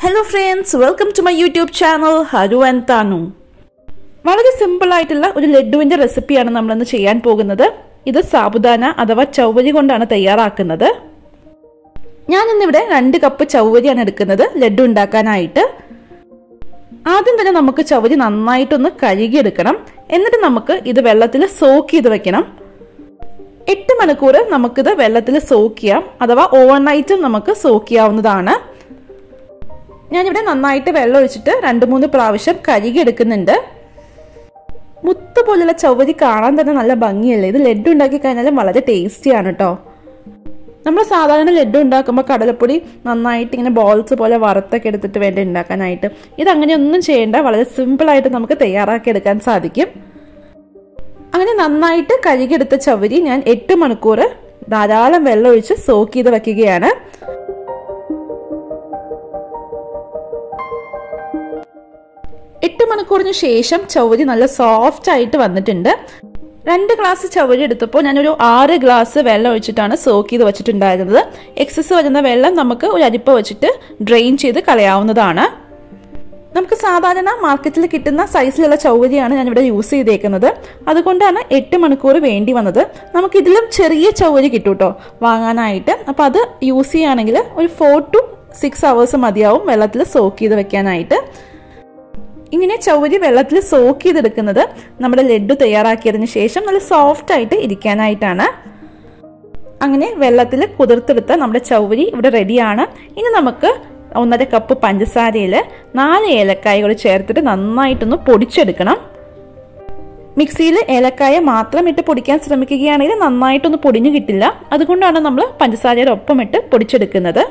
Hello friends, welcome to my YouTube channel Haru and Tanu. വളരെ simple ആയിട്ടുള്ള ഒരു ലഡ്ഡുവിന്റെ റെസിപ്പിയാണ് നമ്മൾ ഇന്ന് ചെയ്യാൻ പോകുന്നത്. ഇത് സാബുദാന അഥവാ ചൗവരി കൊണ്ടാണ് തയ്യാറാക്കുന്നത്. ഞാൻ ഇന്നിവിടെ 2 കപ്പ് ചൗവരിയാണ് എടുക്കുന്നത് ലഡ്ഡു ഉണ്ടാക്കാനായിട്ട്. ആദ്യം തന്നെ നമുക്ക് ചൗവരി നന്നായിട്ടൊന്ന് കഴുകി എടുക്കണം. എന്നിട്ട് നമുക്ക് ഇത് വെള്ളത്തിൽ സോക്ക് ചെയ്ത് വെക്കണം. 8 മണിക്കൂർ നമുക്കിത് വെള്ളത്തിൽ സോക്ക് ചെയ്യാം അഥവാ ഓവർനൈറ്റും നമുക്ക് സോക്ക് ചെയ്യാവുന്നതാണ്. ഞാനിവിടെ നന്നായിട്ട് വെള്ളം ഒഴിച്ചിട്ട് 2-3 പ്രാവശ്യം കഴുകി എടുക്കുന്നുണ്ട്. മുത്ത് പോലുള്ള ചൗവരി കാണാൻ തന്നെ നല്ല ഭംഗിയല്ലേ. ഇത് ലഡ്ഡു ഉണ്ടാക്കി കഴിഞ്ഞാലും വളരെ ടേസ്റ്റിയാണ് കേട്ടോ. നമ്മൾ സാധാരണ ലഡ്ഡു ഉണ്ടാക്കുമ്പോൾ കടലപ്പൊടി നന്നായിട്ട് ഇങ്ങനെ ബോൾസ് പോലെ വറുത്തൊക്കെ എടുത്തിട്ട് വേണ്ട ഉണ്ടാക്കാനായിട്ട്. ഇതങ്ങനെയൊന്നും ചെയ്യേണ്ട, വളരെ സിമ്പിളായിട്ട് നമുക്ക് തയ്യാറാക്കി എടുക്കാൻ സാധിക്കും. അങ്ങനെ നന്നായിട്ട് കഴുകിയെടുത്ത ചൗവരി ഞാൻ 8 മണിക്കൂർ ധാരാളം വെള്ളം ഒഴിച്ച് സോക്ക് ചെയ്ത് വെക്കുകയാണ്. 8 മണിക്കൂറിന് ശേഷം ചൗവരി നല്ല സോഫ്റ്റ് ആയിട്ട് വന്നിട്ടുണ്ട്. 2 ഗ്ലാസ് ചൗവരി എടുത്തപ്പോൾ ഞാനൊരു 6 ഗ്ലാസ് വെള്ളം ഒഴിച്ചിട്ടാണ് സോക്ക് ചെയ്ത് വെച്ചിട്ടുണ്ടായിരുന്നത്. എക്സസ് വരുന്ന വെള്ളം നമുക്ക് ഒരു അരിപ്പ വെച്ചിട്ട് ഡ്രെയിൻ ചെയ്ത് കളയാവുന്നതാണ്. നമുക്ക് സാധാരണ മാർക്കറ്റിൽ കിട്ടുന്ന സൈസിലുള്ള ചൗവരിയാണ് ഞാനിവിടെ യൂസ് ചെയ്തേക്കുന്നത്. അതുകൊണ്ടാണ് 8 മണിക്കൂർ വേണ്ടി വന്നത്. നമുക്കിതിലും ചെറിയ ചൗവരി കിട്ടും കേട്ടോ വാങ്ങാനായിട്ട്. അപ്പോൾ അത് യൂസ് ചെയ്യുകയാണെങ്കിൽ ഒരു 4 to 6 hours മതിയാവും വെള്ളത്തിൽ സോക്ക് ചെയ്ത് വെക്കാനായിട്ട്. ഇങ്ങനെ ചൗവരി വെള്ളത്തിൽ സോക്ക് ചെയ്തെടുക്കുന്നത് നമ്മുടെ ലഡ്ഡു തയ്യാറാക്കിയതിന് ശേഷം നല്ല സോഫ്റ്റ് ആയിട്ട് ഇരിക്കാനായിട്ടാണ്. അങ്ങനെ വെള്ളത്തിൽ കുതിർത്തെടുത്ത നമ്മുടെ ചൗവരി ഇവിടെ റെഡിയാണ്. ഇനി നമുക്ക് 1.5 കപ്പ് പഞ്ചസാരയിൽ 4 ഏലക്കായ കൂടി ചേർത്തിട്ട് നന്നായിട്ടൊന്ന് പൊടിച്ചെടുക്കണം. മിക്സിയിൽ ഏലക്കായ മാത്രം ഇട്ട് പൊടിക്കാൻ ശ്രമിക്കുകയാണെങ്കിൽ നന്നായിട്ടൊന്ന് പൊടിഞ്ഞു കിട്ടില്ല. അതുകൊണ്ടാണ് നമ്മൾ പഞ്ചസാരയുടെ ഒപ്പം ഇട്ട് പൊടിച്ചെടുക്കുന്നത്.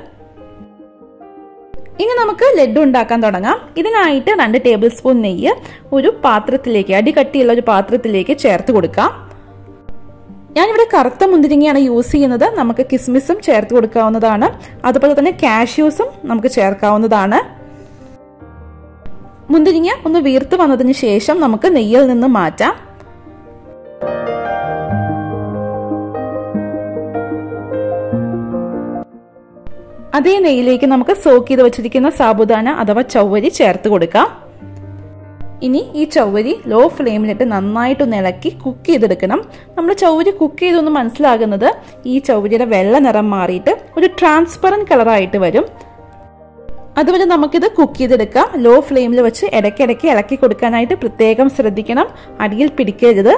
ഇനി നമുക്ക് ലഡ്ഡു ഉണ്ടാക്കാൻ തുടങ്ങാം. ഇതിനായിട്ട് 2 ടേബിൾ സ്പൂൺ നെയ്യ് ഒരു പാത്രത്തിലേക്ക്, അടികട്ടിയുള്ള ഒരു പാത്രത്തിലേക്ക് ചേർത്ത് കൊടുക്കാം. ഞാനിവിടെ കറുത്ത മുന്തിരിങ്ങയാണ് യൂസ് ചെയ്യുന്നത്. നമുക്ക് കിസ്മിസും ചേർത്ത് കൊടുക്കാവുന്നതാണ്. അതുപോലെ തന്നെ കാഷ്യൂസും നമുക്ക് ചേർക്കാവുന്നതാണ്. മുന്തിരിങ്ങ ഒന്ന് വീർത്ത് വന്നതിന് ശേഷം നമുക്ക് നെയ്യിൽ നിന്ന് മാറ്റാം. അതേ നെയ്യിലേക്ക് നമുക്ക് സോക്ക് ചെയ്ത് വെച്ചിരിക്കുന്ന സാബുദാന അഥവാ ചൗവരി ചേർത്ത് കൊടുക്കാം. ഇനി ഈ ചൗവരി ലോ ഫ്ലെയിമിലിട്ട് നന്നായിട്ടൊന്ന് ഇളക്കി കുക്ക് ചെയ്തെടുക്കണം. നമ്മൾ ചൗവരി കുക്ക് ചെയ്തൊന്ന് മനസ്സിലാകുന്നത് ഈ ചൗവരിയുടെ വെള്ള നിറം മാറിയിട്ട് ഒരു ട്രാൻസ്പെറന്റ് കളറായിട്ട് വരും. അതുവരെ നമുക്കിത് കുക്ക് ചെയ്തെടുക്കാം. ലോ ഫ്ലെയിമിൽ വെച്ച് ഇടയ്ക്കിടയ്ക്ക് ഇളക്കി കൊടുക്കാനായിട്ട് പ്രത്യേകം ശ്രദ്ധിക്കണം, അടിയിൽ പിടിക്കരുത്.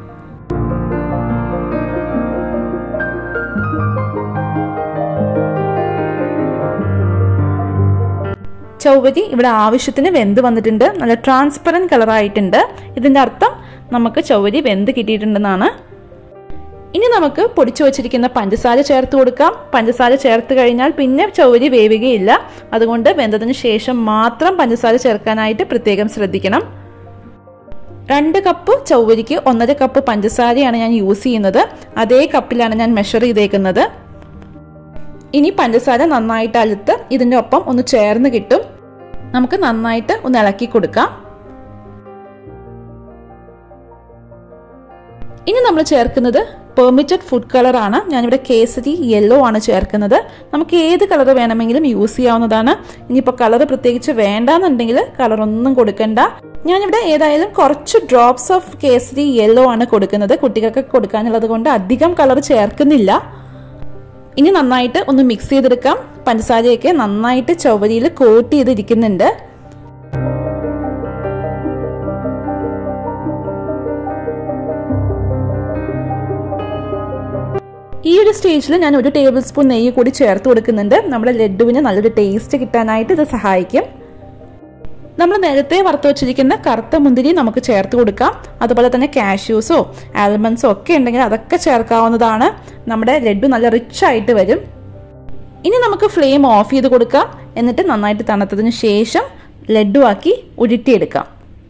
ചൗവരി ഇവിടെ ആവശ്യത്തിന് വെന്ത് വന്നിട്ടുണ്ട്. നല്ല ട്രാൻസ്പെറന്റ് കളറായിട്ടുണ്ട്. ഇതിന്റെ അർത്ഥം നമുക്ക് ചൗവരി വെന്ത് കിട്ടിയിട്ടുണ്ടെന്നാണ്. ഇനി നമുക്ക് പൊടിച്ചു വച്ചിരിക്കുന്ന പഞ്ചസാര ചേർത്ത് കൊടുക്കാം. പഞ്ചസാര ചേർത്ത് കഴിഞ്ഞാൽ പിന്നെ ചൗവരി വേവുകയില്ല. അതുകൊണ്ട് വെന്തതിന് ശേഷം മാത്രം പഞ്ചസാര ചേർക്കാനായിട്ട് പ്രത്യേകം ശ്രദ്ധിക്കണം. 2 കപ്പ് ചൗവരിക്ക് 1.5 കപ്പ് പഞ്ചസാരയാണ് ഞാൻ യൂസ് ചെയ്യുന്നത്. അതേ കപ്പിലാണ് ഞാൻ മെഷർ ചെയ്തേക്കുന്നത്. ഇനി പഞ്ചസാര നന്നായിട്ട് അലുത്ത് ഇതിന്റെ ഒപ്പം ഒന്ന് ചേർന്ന് കിട്ടും. നമുക്ക് നന്നായിട്ട് ഒന്ന് ഇളക്കി കൊടുക്കാം. ഇനി നമ്മൾ ചേർക്കുന്നത് പെർമിറ്റഡ് ഫുഡ് കളർ ആണ്. ഞാനിവിടെ കേസരി യെല്ലോ ആണ് ചേർക്കുന്നത്. നമുക്ക് ഏത് കളർ വേണമെങ്കിലും യൂസ് ചെയ്യാവുന്നതാണ്. ഇനിയിപ്പോൾ കളർ പ്രത്യേകിച്ച് വേണ്ടാന്നുണ്ടെങ്കിൽ കളർ ഒന്നും കൊടുക്കണ്ട. ഞാനിവിടെ ഏതായാലും കുറച്ച് ഡ്രോപ്സ് ഓഫ് കേസരി യെല്ലോ ആണ് കൊടുക്കുന്നത്. കുട്ടികൾക്ക് കൊടുക്കാനുള്ളത് കൊണ്ട് അധികം കളർ ചേർക്കുന്നില്ല. ഇനി നന്നായിട്ട് ഒന്ന് മിക്സ് ചെയ്തെടുക്കാം. പഞ്ചസാരയൊക്കെ നന്നായിട്ട് ചൗവരിയിൽ കോട്ട് ചെയ്തിരിക്കുന്നുണ്ട്. ഈ ഒരു സ്റ്റേജിൽ ഞാൻ 1 ടേബിൾ സ്പൂൺ നെയ്യ് കൂടി ചേർത്ത് കൊടുക്കുന്നുണ്ട്. നമ്മുടെ ലഡ്ഡുവിന് നല്ലൊരു ടേസ്റ്റ് കിട്ടാനായിട്ട് ഇത് സഹായിക്കും. നമ്മൾ നേരത്തെ വറുത്ത് വെച്ചിരിക്കുന്ന കറുത്ത മുന്തിരി നമുക്ക് ചേർത്ത് കൊടുക്കാം. അതുപോലെ തന്നെ കാഷ്യൂസോ ആൽമണ്ട്സോ ഒക്കെ ഉണ്ടെങ്കിൽ അതൊക്കെ ചേർക്കാവുന്നതാണ്. നമ്മുടെ ലഡ്ഡു നല്ല റിച്ച് ആയിട്ട് വരും. ഇനി നമുക്ക് ഫ്ലെയിം ഓഫ് ചെയ്ത് കൊടുക്കാം. എന്നിട്ട് നന്നായിട്ട് തണുത്തതിന് ശേഷം ലഡ്ഡു ആക്കി ഉരുട്ടിയെടുക്കാം.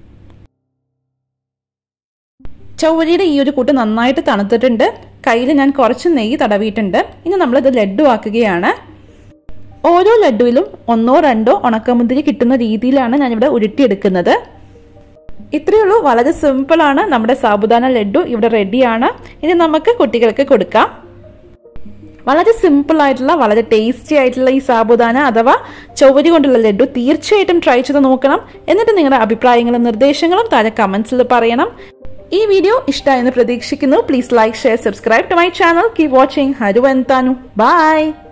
ചൗവരിയുടെ ഈ ഒരു കൂട്ട് നന്നായിട്ട് തണുത്തിട്ടുണ്ട്. കയ്യിൽ ഞാൻ കുറച്ച് നെയ്യ് തടവിയിട്ടുണ്ട്. ഇനി നമ്മളിത് ലഡ്ഡു ആക്കുകയാണ്. ഓരോ ലഡ്ഡുവിലും 1-2 ഉണക്കമുന്തിരി കിട്ടുന്ന രീതിയിലാണ് ഞാനിവിടെ ഉരുട്ടിയെടുക്കുന്നത്. ഇത്രയേ ഉള്ളൂ. വളരെ സിമ്പിളാണ്. നമ്മുടെ സാബുദാന ലഡ്ഡു ഇവിടെ റെഡിയാണ്. ഇനി നമുക്ക് കുട്ടികൾക്ക് കൊടുക്കാം. വളരെ സിമ്പിൾ ആയിട്ടുള്ള വളരെ ടേസ്റ്റി ആയിട്ടുള്ള ഈ സാബുദാന അഥവാ ചൗവരി കൊണ്ടുള്ള ലഡു തീർച്ചയായിട്ടും ട്രൈ ചെയ്ത് നോക്കണം. എന്നിട്ട് നിങ്ങളുടെ അഭിപ്രായങ്ങളും നിർദ്ദേശങ്ങളും താഴെ കമന്റ്സിൽ പറയണം. ഈ വീഡിയോ ഇഷ്ടമായെന്ന് പ്രതീക്ഷിക്കുന്നു. Please like, share, subscribe to my channel. Keep watching. Haru and Tanu. By.